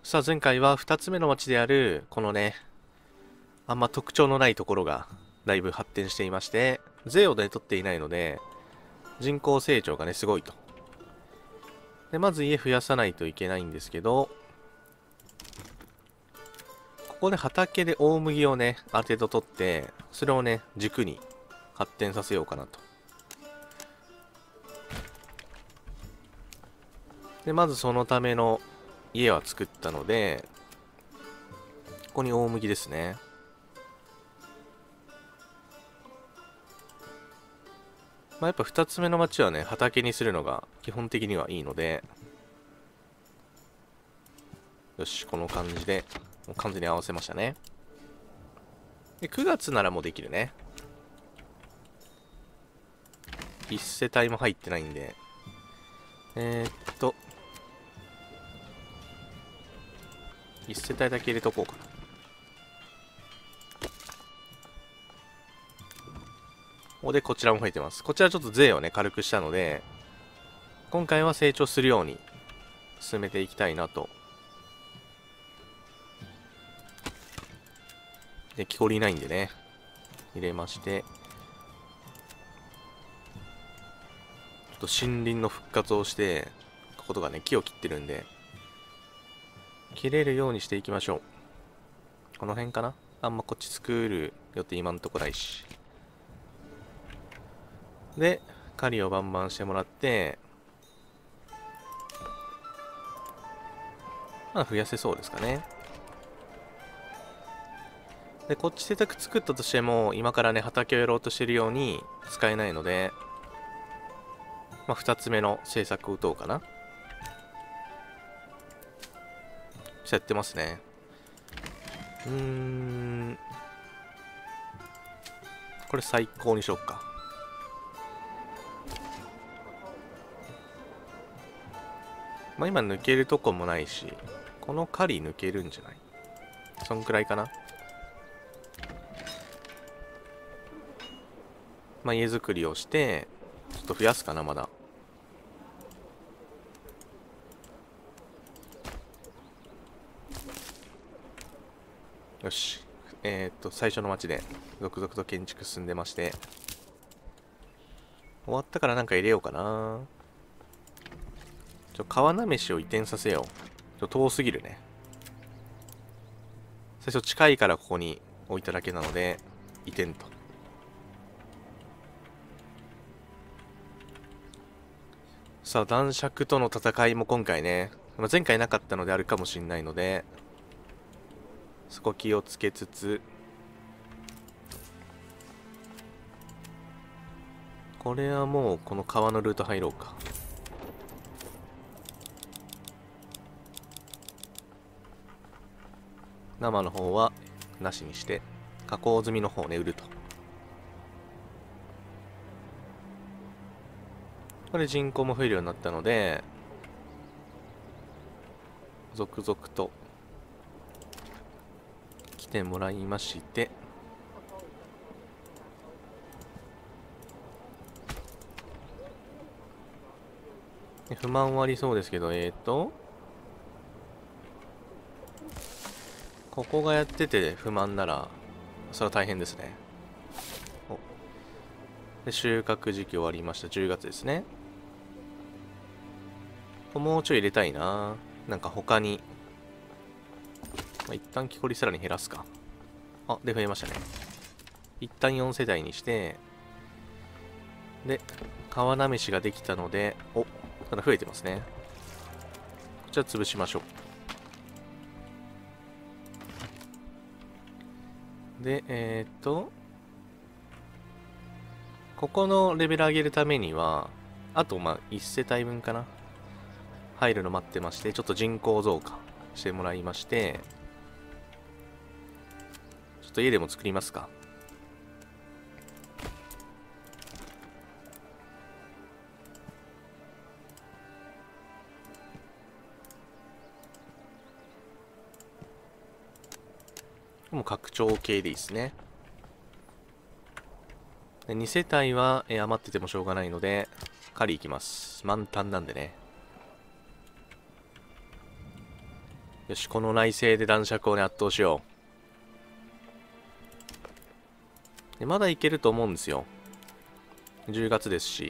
さあ前回は2つ目の町であるこのね、あんま特徴のないところがだいぶ発展していまして、税をね取っていないので人口成長がねすごいと。でまず家増やさないといけないんですけど、ここで畑で大麦をねある程度取って、それをね軸に発展させようかなと。でまずそのための家は作ったので、ここに大麦ですね。まあ、やっぱ2つ目の町はね畑にするのが基本的にはいいので、よし、この感じでもう完全に合わせましたね。で9月ならもうできるね。1世帯も入ってないんで、1世帯だけ入れとこうかな。ここでこちらも増えてます。こちらちょっと税をね軽くしたので、今回は成長するように進めていきたいなと。で木こりないんでね入れまして、ちょっと森林の復活をして、こことかね木を切ってるんで切れるようにしていきましょう。この辺かな。あんまこっち作る予定今んとこないし。で狩りをバンバンしてもらって、まあ増やせそうですかね。でこっち製作作ったとしても今からね畑をやろうとしてるように使えないので、まあ2つ目の製作を打とうかな。やってますね。これ最高にしよっか。まあ今抜けるとこもないし、この狩り抜けるんじゃない？そんくらいかな。まあ家作りをして、ちょっと増やすかな、まだ。よし。最初の町で続々と建築進んでまして、終わったからなんか入れようかな。川なめしを移転させよう。遠すぎるね。最初近いからここに置いただけなので、移転と。さあ、男爵との戦いも今回ね、前回なかったのであるかもしれないので、そこ気をつけつつ、これはもうこの川のルート入ろうか。生の方はなしにして、加工済みの方をね売ると。これ人口も増えるようになったので、続々と来てもらいまして、不満はありそうですけど、ここがやってて不満なら、それは大変ですね。で収穫時期終わりました。10月ですね。もうちょい入れたいな。なんか他に、一旦木こりさらに減らすか。あ、で増えましたね。一旦4世帯にして、で、川なめしができたので、ただ増えてますね。こちら潰しましょう。で、ここのレベル上げるためには、あと1世帯分かな。入るの待ってまして、ちょっと人口増加してもらいまして、ちょっと家でも作りますか。もう拡張系でいいですね。で2世帯は、余っててもしょうがないので、狩り行きます。満タンなんでね。 よし、この内政で男爵をね、圧倒しよう。でまだいけると思うんですよ。10月ですし。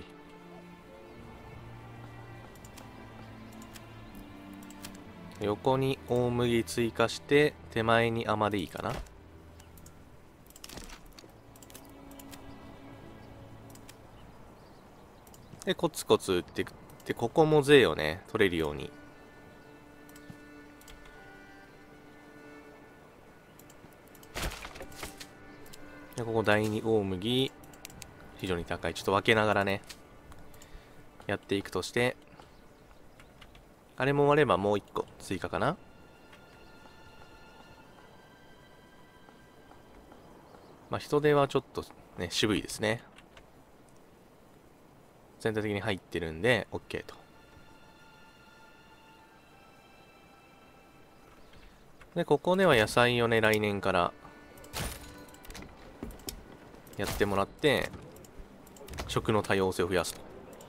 横に大麦追加して、手前に甘でいいかな。で、コツコツ打っていく。で、ここも税をね、取れるように。で、ここ第2大麦。非常に高い。ちょっと分けながらね、やっていくとして、あれも終わればもう1個追加かな。まあ、人手はちょっとね、渋いですね。全体的に入ってるんで、OK と。で、ここでは野菜をね、来年からやってもらって、食の多様性を増やすと。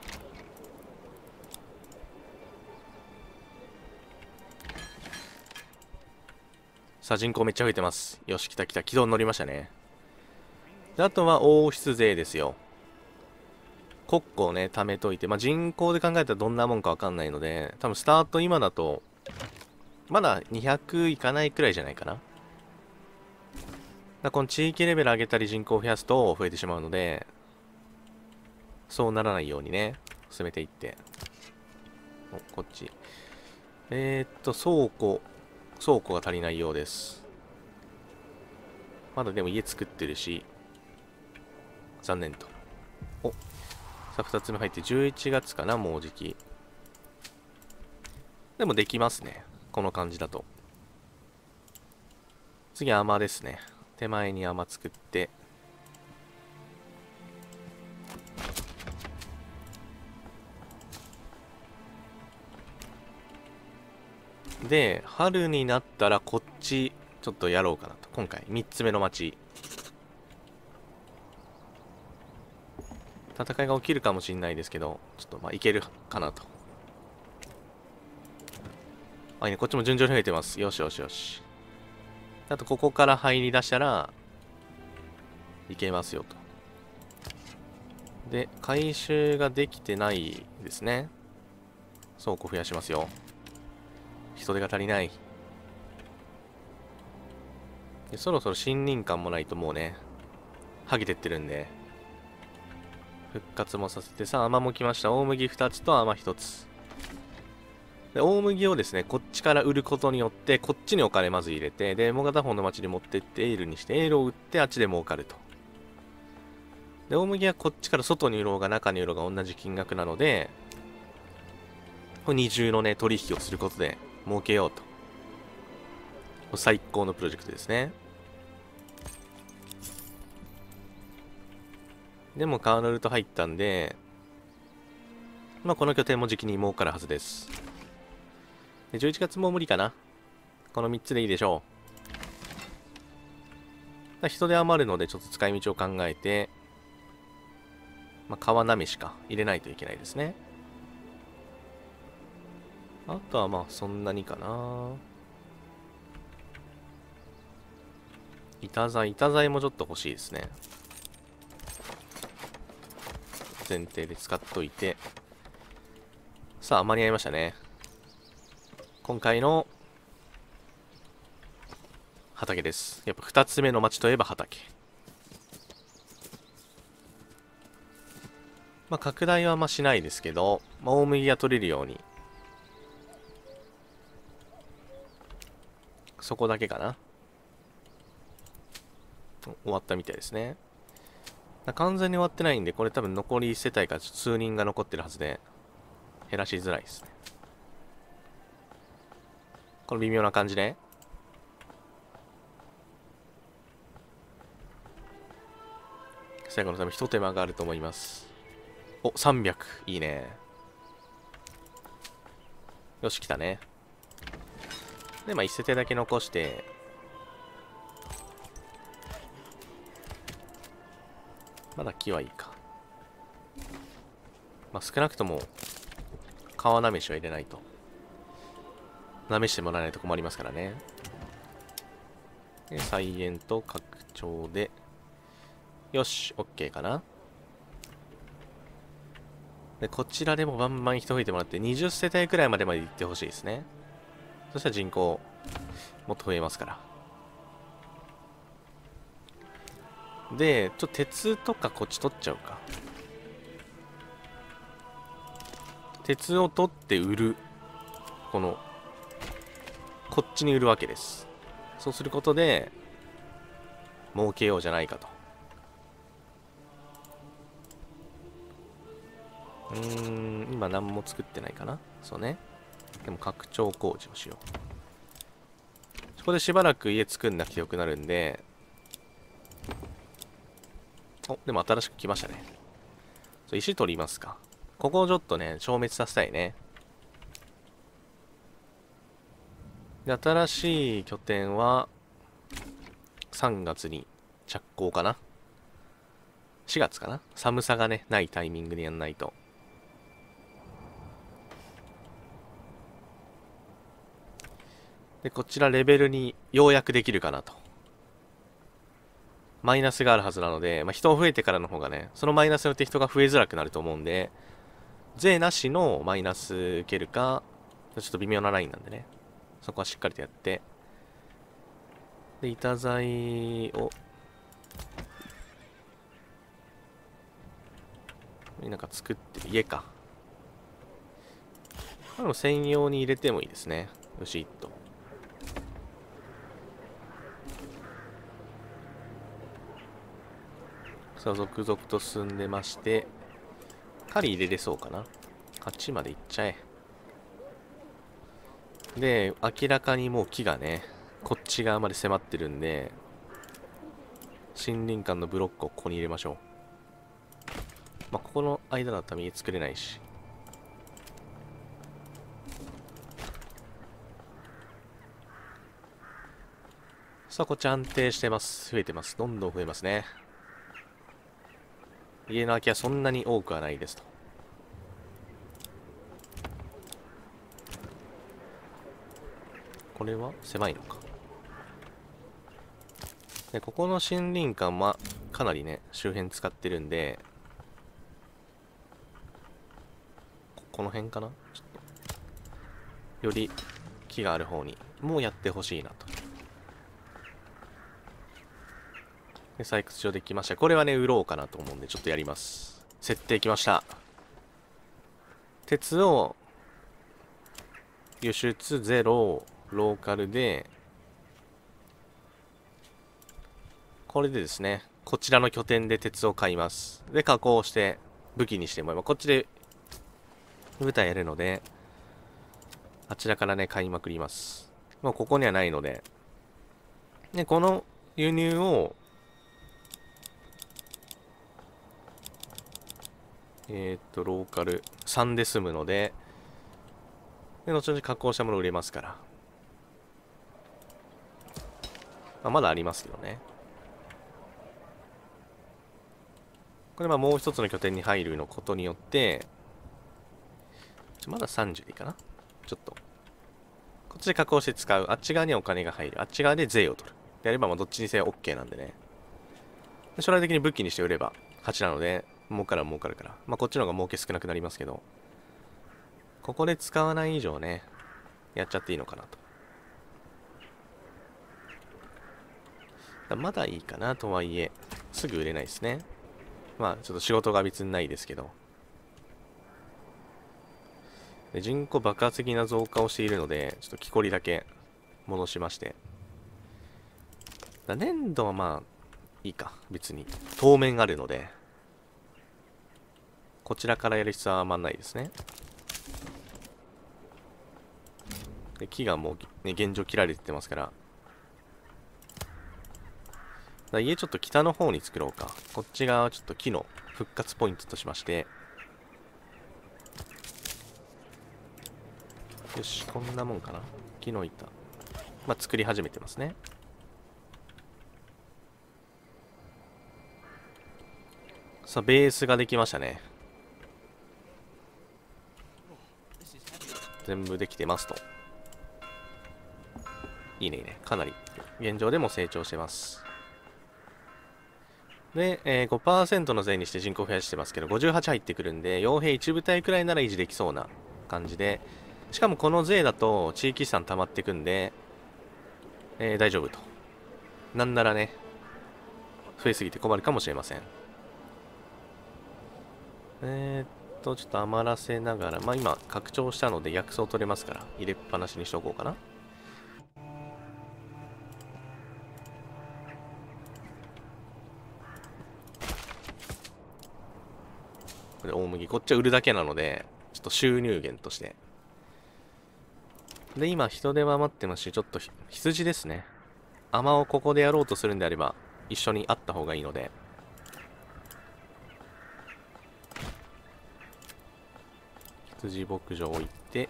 さあ、人口めっちゃ増えてます。よし、来た来た。軌道に乗りましたね。で、あとは王室税ですよ。国庫をね、貯めといて、まあ、人口で考えたらどんなもんかわかんないので、多分スタート今だと、まだ200いかないくらいじゃないかな。この地域レベル上げたり人口を増やすと増えてしまうので、そうならないようにね、進めていって。こっち。倉庫が足りないようです。まだでも家作ってるし、残念と。お、さあ2つ目入って11月かな、もうじき。でもできますね。この感じだと。次、甘ですね。手前に甘作って。で、春になったらこっち、ちょっとやろうかなと。今回、3つ目の町。戦いが起きるかもしれないですけど、ちょっとまあいけるかなと。あ、いいね、こっちも順調に増えてます。よしよしよし。あと、ここから入り出したら、いけますよと。で、回収ができてないですね。倉庫増やしますよ。人手が足りない。で、そろそろ森林館もないともうね、剥げてってるんで、復活もさせて、さあ、甘も来ました。大麦2つと甘1つ。で、大麦をですね、こっちから売ることによって、こっちにお金まず入れて、で、もう片方の町に持ってって、エールにして、エールを売って、あっちで儲かると。で、大麦はこっちから外に売ろうが中に売ろうが同じ金額なので、これ二重のね、取引をすることで儲けようと。最高のプロジェクトですね。でもカーノルト入ったんで、まあこの拠点も時期に儲かるはずです。で、11月も無理かな。この3つでいいでしょう。人手余るのでちょっと使い道を考えて、まあ川なめしか入れないといけないですね。あとはまあそんなにかな。板材もちょっと欲しいですね。前提で使っといて。さあ、間に合いましたね。今回の畑です。やっぱ2つ目の町といえば畑。まあ拡大はあんましないですけど、まあ、大麦が取れるように。そこだけかな。終わったみたいですね。完全に終わってないんで、これ多分残り世帯から数人が残ってるはずで、減らしづらいですね。この微妙な感じで。最後のため一手間があると思います。お、300。いいね。よし、来たね。で、まあ、1世帯だけ残して、まだ木はいいか。まあ、少なくとも、川なめしは入れないと。 なめしてもらわないと困りますからね。で、菜園と拡張で。よし、OK かな。で、こちらでもバンバン人増えてもらって、20世帯くらいまで行ってほしいですね。そしたら人口、もっと増えますから。で、鉄とかこっち取っちゃうか。鉄を取って売る。こっちに売るわけです。そうすることで、儲けようじゃないかと。今何も作ってないかな。そうね。でも拡張工事をしよう。そこでしばらく家作んなくてよくなるんで、でも新しく来ましたね。石取りますか。ここをちょっとね、消滅させたいね。で、新しい拠点は、3月に着工かな。4月かな。寒さがね、ないタイミングでやんないと。で、こちらレベルにようやくできるかなと。マイナスがあるはずなので、人増えてからの方がね、そのマイナスによって人が増えづらくなると思うんで、税なしのマイナス受けるか、ちょっと微妙なラインなんでね。そこはしっかりとやって。で、板材を、なんか作ってる家か。これも専用に入れてもいいですね。牛1頭。さあ、続々と進んでまして、狩り入れれそうかな。8まで行っちゃえ。で、明らかにもう木がね、こっち側まで迫ってるんで、森林間のブロックをここに入れましょう。ここの間だったら家作れないし。さあ、こっち安定してます。増えてます。どんどん増えますね。家の空き家そんなに多くはないですと。これは狭いのか。で、ここの森林間はかなりね、周辺使ってるんで、この辺かな、ちょっとより木がある方にもうやってほしいなと。で、採掘場できました。これはね、売ろうかなと思うんでちょっとやります。設定きました。鉄を輸出0ローカルで、これでですね、こちらの拠点で鉄を買います。で、加工して武器にしても、こっちで舞台やるので、あちらからね、買いまくります。もうここにはないので。で、この輸入を、ローカル3で済むので、で、後々加工したものを売れますから。まだありますけどね。これもう一つの拠点に入るのことによって、まだ30でいいかな。ちょっと。こっちで加工して使う。あっち側にはお金が入る。あっち側で税を取る。であれば、どっちにせよ OK なんでね。で将来的に武器にして売れば勝ちなので、儲かるは儲かるから。こっちの方が儲け少なくなりますけど、ここで使わない以上ね、やっちゃっていいのかなと。まだいいかなとはいえ、すぐ売れないですね。ちょっと仕事が別にないですけど。で人口爆発的な増加をしているので、ちょっと木こりだけ戻しまして。粘土はいいか。別に。当面あるので、こちらからやる必要はあんまないですね。で木がもう、ね、現状切られてますから。家ちょっと北の方に作ろうか。こっち側はちょっと木の復活ポイントとしまして。よし、こんなもんかな。木の板。作り始めてますね。さあ、ベースができましたね。全部できてますと。 いいねいいね。かなり現状でも成長してます。で、5% の税にして人口増やしてますけど、58入ってくるんで、傭兵1部隊くらいなら維持できそうな感じで、しかもこの税だと地域資産溜まってくんで、大丈夫と。なんならね、増えすぎて困るかもしれません。ちょっと余らせながら、まあ今、拡張したので薬草取れますから、入れっぱなしにしとこうかな。これ大麦、こっちは売るだけなので、ちょっと収入源として。で、今、人手は余ってますし、ちょっと羊ですね。甘をここでやろうとするんであれば、一緒にあった方がいいので。羊牧場置いて、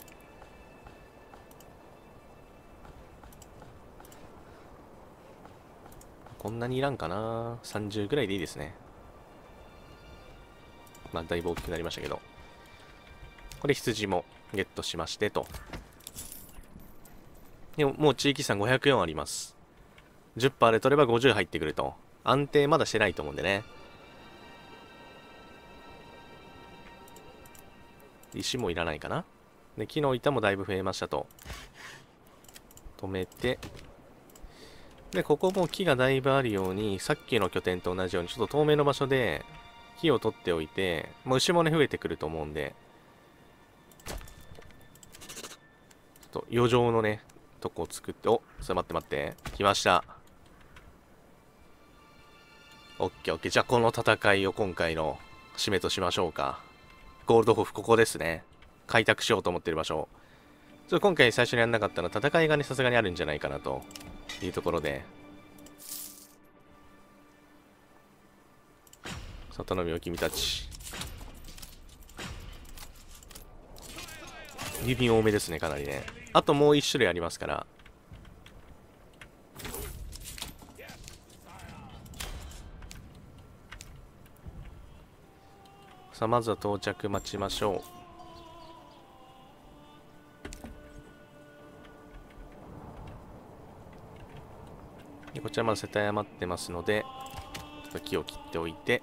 こんなにいらんかな。30ぐらいでいいですね。まあ、だいぶ大きくなりましたけど。これ羊もゲットしましてと。でも、もう地域資産504あります。10% で取れば50入ってくると。安定まだしてないと思うんでね。石もいらないかな。で、木の板もだいぶ増えましたと。止めて。で、ここも木がだいぶあるように、さっきの拠点と同じように、ちょっと透明の場所で木を取っておいて、もう牛もね、増えてくると思うんで、ちょっと余剰のね、とこを作って、お、それ待って待って。来ました。オッケーオッケー。じゃあこの戦いを今回の締めとしましょうか。ゴールドホフ、ここですね。開拓しようと思ってる場所。今回最初にやんなかったのは戦いがね、さすがにあるんじゃないかなというところで。さあ頼みよ君たち。郵便多めですね、かなりね。あともう1種類ありますから。さあまずは到着待ちましょう。でこちらまだ世帯余ってますので、ちょっと木を切っておいて、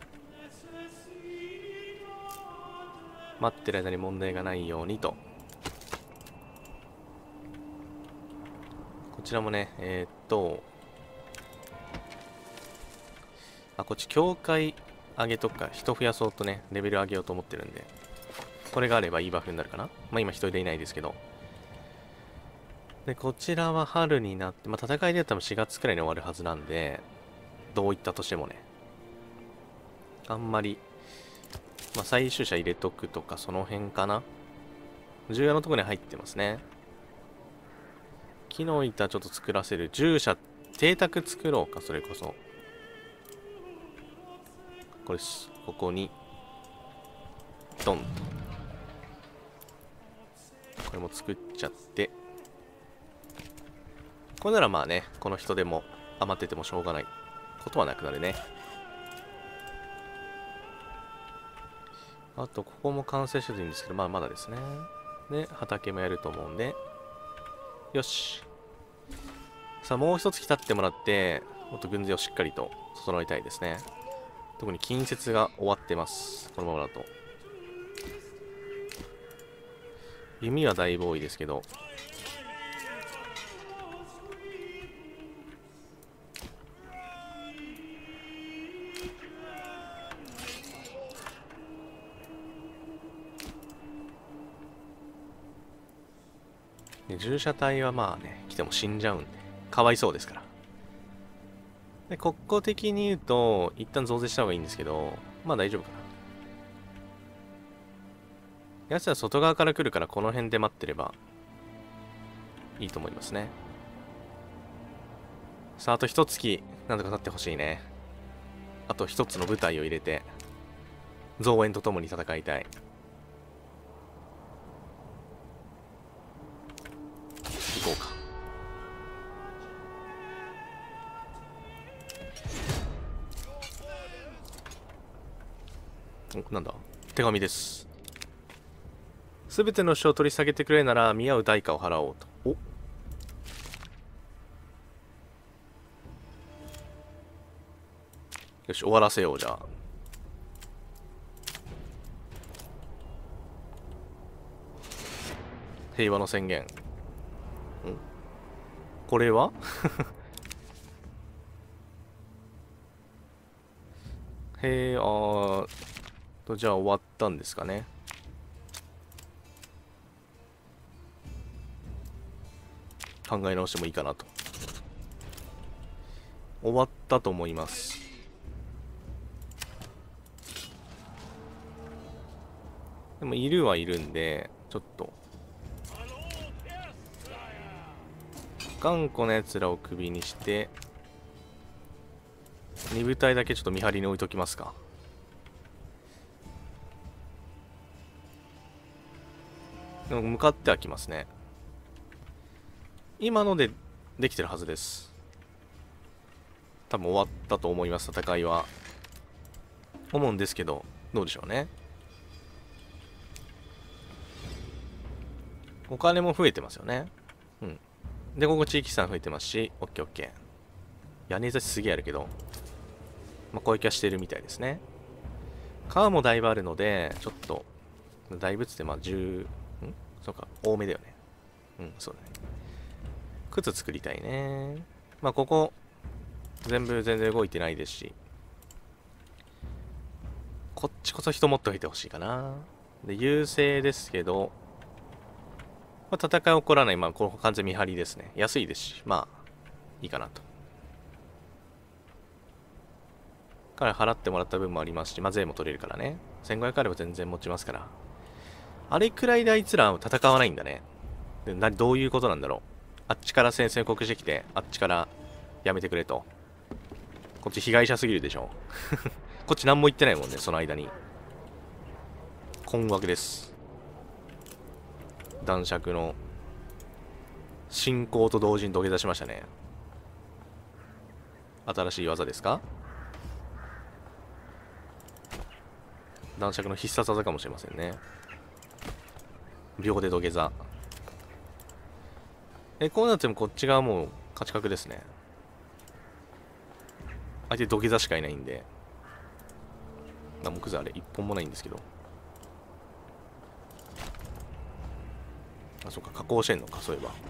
待ってる間に問題がないようにと。こちらもね、こっち教会上げとくか、人増やそうとね、レベル上げようと思ってるんで、これがあればいいバフになるかな。まあ今一人でいないですけど。で、こちらは春になって、まあ戦いで多分4月くらいに終わるはずなんで、どういったとしてもね、あんまり、まあ最終者入れとくとか、その辺かな。重要なところに入ってますね。木の板ちょっと作らせる。従者、邸宅作ろうか、それこそ。これ、ここに、ドンと。これも作っちゃって。これならまあね、この人でも余っててもしょうがないことはなくなるね。あと、ここも完成してるんですけど、まあまだですね。で、畑もやると思うんで。よし。さあ、もう一つ来たってもらって、もっと軍勢をしっかりと整えたいですね。特に近接が終わってます。このままだと。弓はだいぶ多いですけど。従者隊はまあね、来ても死んじゃうんで、かわいそうですから。で、国庫的に言うと、一旦増税した方がいいんですけど、まあ大丈夫かな。奴は外側から来るから、この辺で待ってればいいと思いますね。さあ、あと一月、なんとか経ってほしいね。あと一つの部隊を入れて、増援とともに戦いたい。行こうか。お、なんだ？手紙です。すべての書を取り下げてくれなら見合う代価を払おうと。お、 よし、終わらせよう、じゃあ。平和の宣言。これはへえ、じゃあ終わったんですかね。考え直してもいいかなと。終わったと思います。でもいるはいるんで、ちょっと頑固なやつらをクビにして2部隊だけちょっと見張りに置いときますか。でも向かってはきますね。今のでできてるはずです。多分終わったと思います、戦いは。思うんですけど、どうでしょうね。お金も増えてますよね。うん。で、ここ地域資産増えてますし、オッケーオッケー。屋根差しすげえあるけど、まあ、攻撃はしてるみたいですね。川もだいぶあるので、ちょっと、大仏ってまあ10、そうか、多めだよね。そうだね。靴作りたいね。まあ、ここ、全然動いてないですし、こっちこそ人持っておいてほしいかな。で、優勢ですけど、まあ、戦い起こらない、まあ、この完全見張りですね。安いですし、まあ、いいかなと。から払ってもらった分もありますし、まあ、税も取れるからね。1500あれば全然持ちますから。あれくらいであいつら戦わないんだね。でどういうことなんだろう。あっちから宣戦布告してきて、あっちからやめてくれと。こっち被害者すぎるでしょ。こっち何も言ってないもんね、その間に。困惑です。男爵の進行と同時に土下座しましたね。新しい技ですか？男爵の必殺技かもしれませんね。秒で土下座。こうなってもこっち側もう勝ち確ですね。相手土下座しかいないんで。木材あれ一本もないんですけど。あ、そっか、加工してんのか、そういえば。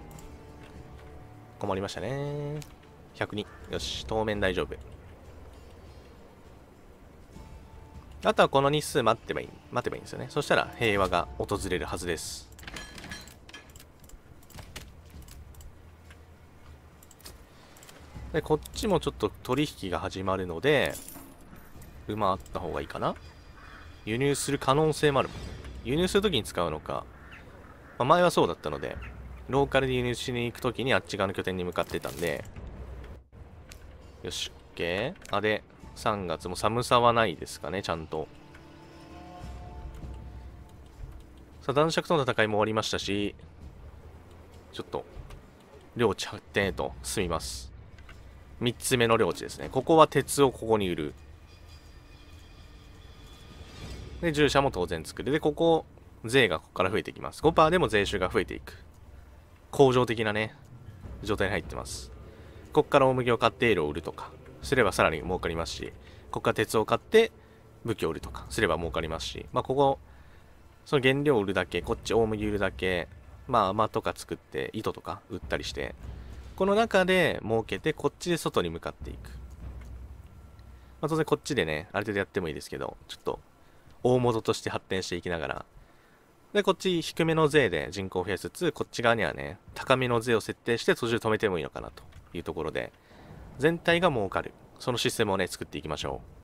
困りましたね。102。よし、当面大丈夫。あとはこの日数待てばいいんですよね。そしたら平和が訪れるはずです。で、こっちもちょっと取引が始まるので、馬あった方がいいかな。輸入する可能性もあるもんね。輸入するときに使うのか。まあ、前はそうだったので、ローカルで輸入しに行くときにあっち側の拠点に向かってたんで、よし、OK。で、3月も寒さはないですかね、ちゃんと。さあ、男爵との戦いも終わりましたし、ちょっと、領地発展へと進みます。3つ目の領地ですね。ここは鉄をここに売る。で、従者も当然作る。で、ここ、税がここから増えていきます。5%でも税収が増えていく。恒常的なね、状態に入ってます。ここから大麦を買ってエールを売るとか、すればさらに儲かりますし、ここから鉄を買って武器を売るとか、すれば儲かりますし、まあ、ここ、その原料を売るだけ、こっち大麦売るだけ、まあ、甘とか作って、糸とか売ったりして、この中で儲けて、こっちで外に向かっていく。まあ、当然こっちでね、ある程度やってもいいですけど、ちょっと、大元として発展していきながら、で、こっち低めの税で人口を増やしつつ、こっち側にはね、高めの税を設定して途中止めてもいいのかなというところで、全体が儲かる。そのシステムをね、作っていきましょう。